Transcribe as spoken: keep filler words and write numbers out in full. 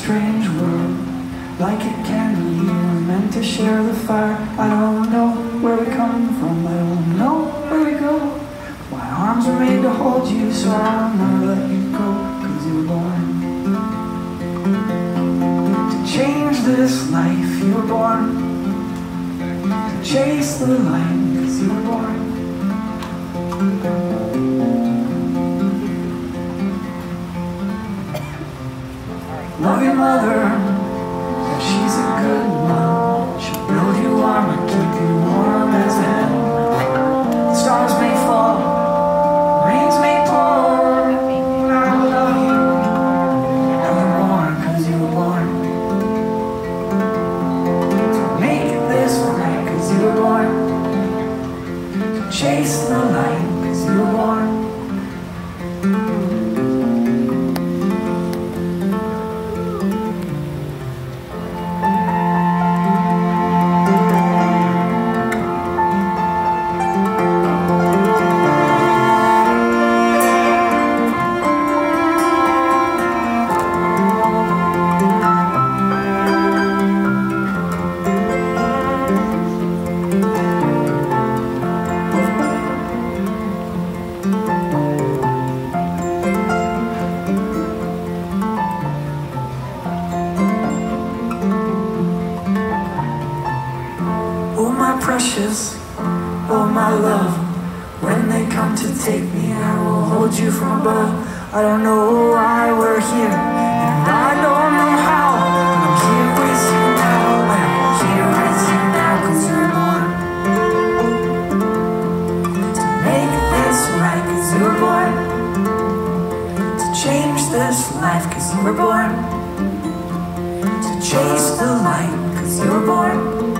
strange world, like it can be. We're meant to share the fire. I don't know where we come from, I don't know where we go. My arms are made to hold you, so I'll never let you go. Cause you were born to change this life. You were born to chase the light. Cause you were born. Love your mother, yeah, she's a good mom. She'll build you armor, keep you warm as hell. The stars may fall, rains may pour, and I will love you evermore. Cause you were born to make this right. Cause you were born to chase the light. Cause you were born. Oh my precious, oh my love, when they come to take me, I will hold you from above. I don't know why we're here, and I don't know how, but I'm here with you now, I'm here with you now. Cause you were born to make this right. Cause you were born to change this life. Cause you were born to chase the light. Cause you were born